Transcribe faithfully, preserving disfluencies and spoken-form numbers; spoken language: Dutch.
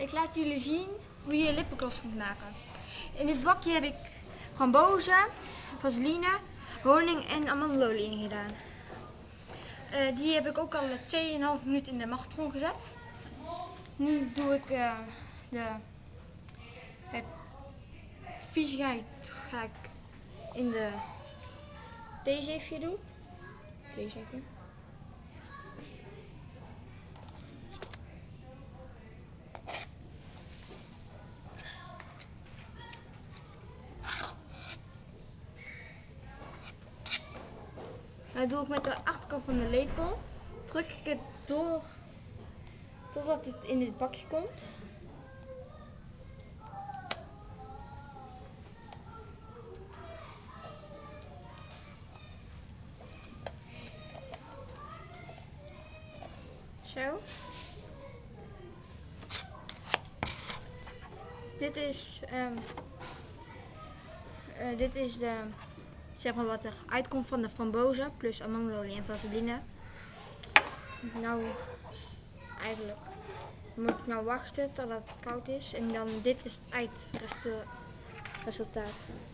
Ik laat jullie zien hoe je lipgloss moet maken. In dit bakje heb ik frambozen, vaseline, honing en amandelolie in gedaan. Uh, die heb ik ook al twee komma vijf minuten in de magnetron gezet. Nu doe ik uh, de het viezigheid ga ik in de theezeefje doen. Theezeefje. Dan doe ik met de achterkant van de lepel, druk ik het door totdat het in dit bakje komt. Zo. Dit is, um, uh, dit is de, zeg maar wat er uitkomt van de frambozen plus amandelolie en vaseline. Nou, eigenlijk moet ik nou wachten totdat het koud is en dan dit is het eindresultaat.